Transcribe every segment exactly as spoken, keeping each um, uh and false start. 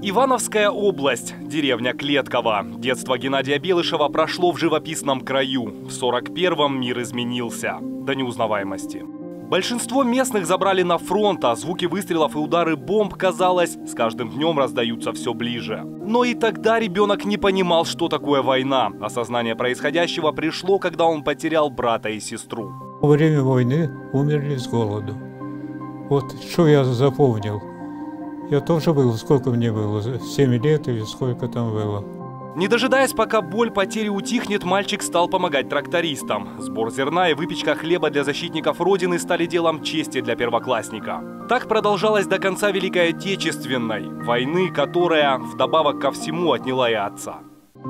Ивановская область, деревня Клетково. Детство Геннадия Белышева прошло в живописном краю. В сорок первом мир изменился до неузнаваемости. Большинство местных забрали на фронт, а звуки выстрелов и удары бомб, казалось, с каждым днем раздаются все ближе. Но и тогда ребенок не понимал, что такое война. Осознание происходящего пришло, когда он потерял брата и сестру. Во время войны умерли с голоду. Вот что я запомнил. Я тоже был, сколько мне было, семь лет или сколько там было. Не дожидаясь, пока боль потери утихнет, мальчик стал помогать трактористам. Сбор зерна и выпечка хлеба для защитников Родины стали делом чести для первоклассника. Так продолжалось до конца Великой Отечественной войны, которая вдобавок ко всему отняла и отца.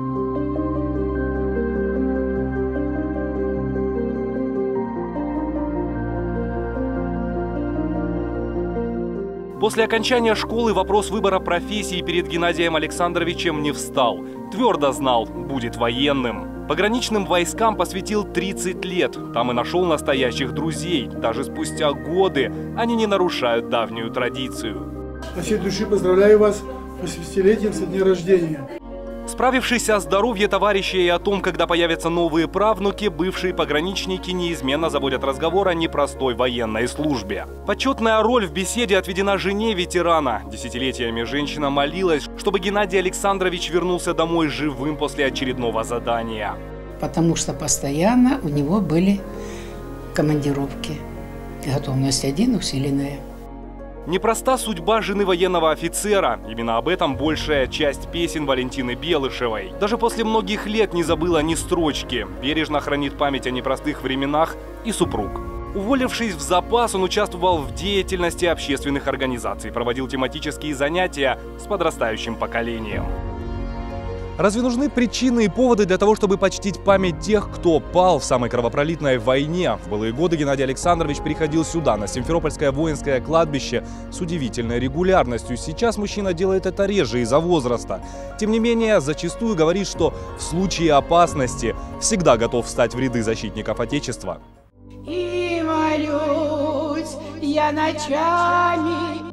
После окончания школы вопрос выбора профессии перед Геннадием Александровичем не встал. Твердо знал, будет военным. Пограничным войскам посвятил тридцать лет. Там и нашел настоящих друзей. Даже спустя годы они не нарушают давнюю традицию. От всей души поздравляю вас с восьмидесятилетием со дня рождения. Справившись о здоровье товарища и о том, когда появятся новые правнуки, бывшие пограничники неизменно заводят разговор о непростой военной службе. Почетная роль в беседе отведена жене ветерана. Десятилетиями женщина молилась, чтобы Геннадий Александрович вернулся домой живым после очередного задания. Потому что постоянно у него были командировки. Готовность один, усиленная. Непроста судьба жены военного офицера. Именно об этом большая часть песен Валентины Белышевой. Даже после многих лет не забыла ни строчки. Бережно хранит память о непростых временах и супруг. Уволившись в запас, он участвовал в деятельности общественных организаций, проводил тематические занятия с подрастающим поколением. Разве нужны причины и поводы для того, чтобы почтить память тех, кто пал в самой кровопролитной войне? В былые годы Геннадий Александрович приходил сюда, на Симферопольское воинское кладбище, с удивительной регулярностью. Сейчас мужчина делает это реже из-за возраста. Тем не менее, зачастую говорит, что в случае опасности всегда готов встать в ряды защитников Отечества. И молюсь я ночами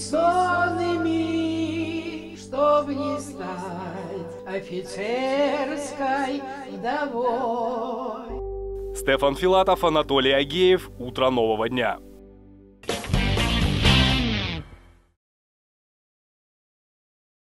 бессонными, чтоб не стать офицерской вдовой. Стефан Филатов, Анатолий Агеев. Утро нового дня.